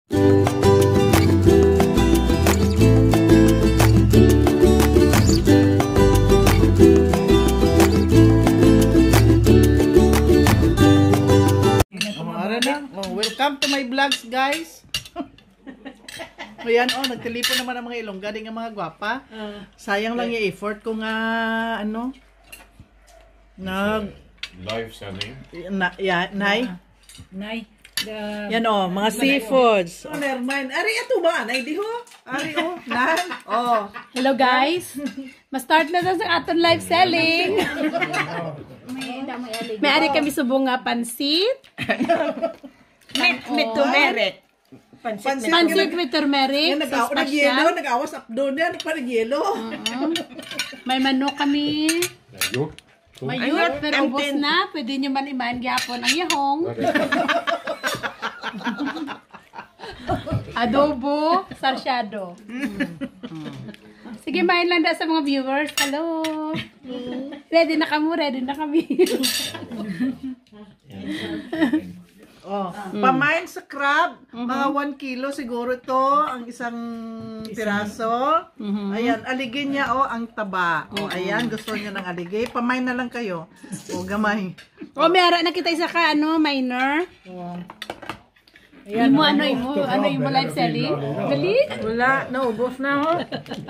Welcome to my vlogs, guys. Ayan, nagtelefon naman ang mga Ilongga, di nga mga gwapa. Sayang lang yung effort ko nga, live sending. Nay. Yan mga seafoods. Nevermind. Ari, ito ba? Nay, di ho? Ari, nan. Hello, guys. Ma-start na sa aton live selling. May ari kami subong nga pansit. With turmeric. Pansit with turmeric. Nag-yelo, nag-awas up doon yan. Nag-yelo. May manok kami. May yurt, pero ubos na. Pwede nyo man imahan gyapon ang yahong. Adobo, sarsyado. Sige, main lang sa mga viewers. Hello. Ready na kami, ready na kami. Pamain sa crab, mga 1 kilo siguro ito, ang isang piraso. Ayan, aligin niya ang taba. Ayan, gusto niyo ng aligay. Pamain na lang kayo. Gamay. Mayara na kita isa ka, minor. Ayan, ano mo live selling? Dali? Wala, naubos na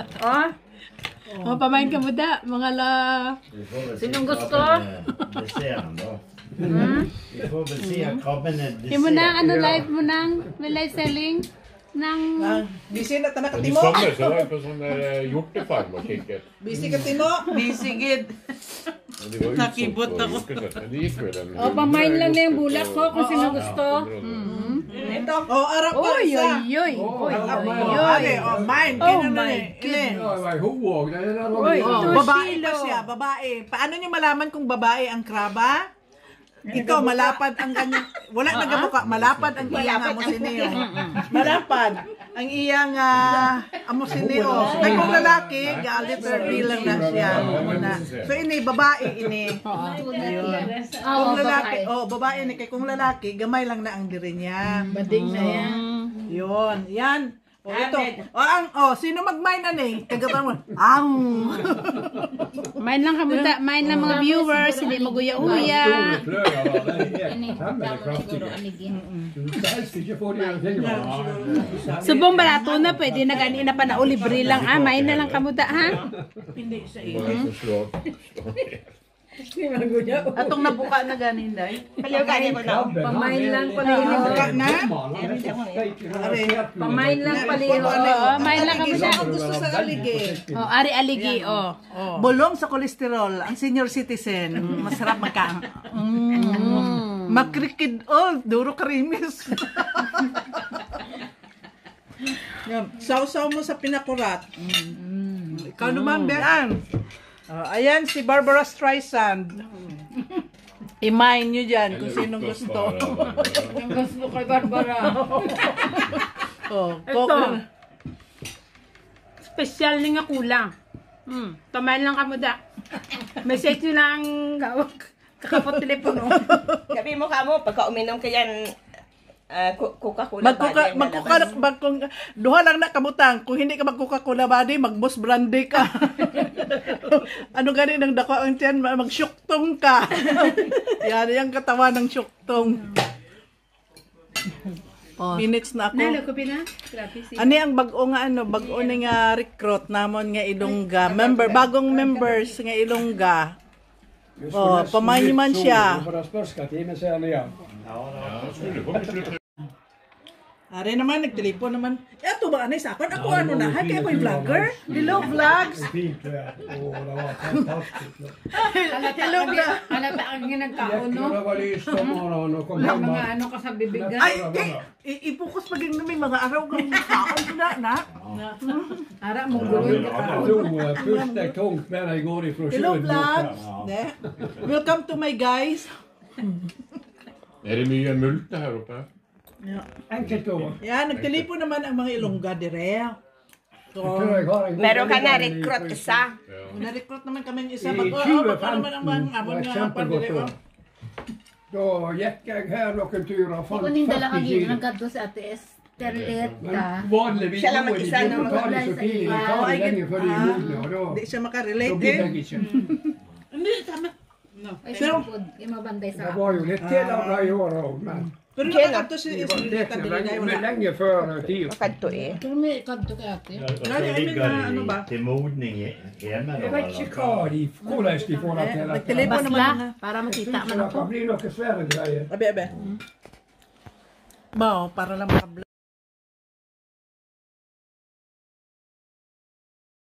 Pamain ka mo da, mga la... Sinong gusto? Imo na, live mo nang, may live selling? Busy na tanak I Timo. sommer så var jag på sån där hjortefarm och kikade. Busy ka Timo. Busy gid. Det var Nakibot utsålt på ako. hjortesätt, men det gick väl en... Pamain lang na yung bulak ko kung sino gusto. Ito. Arap pa isa. Oy. Mine. Oh my Babae pa siya, babae. Paano niyo malaman kung babae ang kraba? Ito, malapad ang kanyang, wala nagabuka, malapad ang iyang amosineo. Malapad ang iyang amosineo. Kaya kung lalaki, galit or bilang na siya. So, ini, babae, ini. Kung lalaki, babae ini. Kaya kung lalaki, gamay lang na ang diri niya. Bading na yan. Yun, yan. Ito. Sino mag-mine Tagapan mo. Main lang kamuta, main lang mga viewers, hindi maguya-uya. Subong barato na, pwede na ganina pa na libre lang. Main na lang kamuta, ha? Hindi sa iyo. Atong nabuka na ganin dai. Paliw gani ko na. Pamain lang pala Nabuka na. Pamain lang pala main lang kamuta. Gusto sa aligi. Ari aligi, Bulong sa kolesterol, ang senior citizen, masarap magkaang. Makrikid, duro karimis. Sausaw mo sa pinakurat. Ikaw naman, Bean. Ayan si Barbara Streisand. I-mine nyo dyan kung sinong gusto. Ang gusto kay Barbara. Ito. Special ni nga kulang. Tamayin lang kamuda. Message nyo lang kakapot telepono. Gabi mo kamo, pagka uminom ka yan, Coca-Cola duha lang na kabutang. Kung hindi ka mag-Coca-Cola body, mag-Boss Brandy ka. Ano ganin ang dako ang tiyan, mag-syuktong ka. Yan yung katawan ng syuktong. Minutes na ako. Nalo ko pina? Ani ang bago nga bago ni nga recruit namon nga Ilongga. Bagong members nga Ilongga. Pamain man siya. Are naman, nagtelefon naman. Ito ba, anay sa akin? Ako kaya ako'y vlogger. Hello, vlogs. Hello, Halata ang ginagkaon, no? Mga ka sa bibigan. Ipokus pag yung mga araw kang kaon ko na. Ara, mong gawin ka Hello, vlogs. Welcome to my guys. Är det mycket multe här uppe? Yan, nagtelefon naman ang mga Ilongga dire. Meron ka na recruit isa. Na-recruit naman kami isa. Paano naman ang mga amon nga pandire? Då gick jag här och en tur och Kuning dala ka gina ng kadto sa ates. Terleta. Vanligvis Siya lang går de mag-isa ikke na på ta det så tidlig. De tar det lenge før de er modne, og Hindi da siya makarelate blir eh. jeg ikke. Hindi, tama. No. Ay, Pero, imabantay Det sa var jo litt tilabla i år òg, men pero Kaya nakakanto si de var Isolita lenge, Deligay. lenge, lenge før tida. Makadto eh. Pero may kanto kay ate. Ja, og så Nei, jeg ligger mener, ano ba? de til modning hjemme. Jeg vet ikke hvordan de får det til dette. Nagtelefon naman Basla, na. para Jeg makita synes man det ako. kan bli noe svære greier. Abe, abe. Bao, para lang makablog.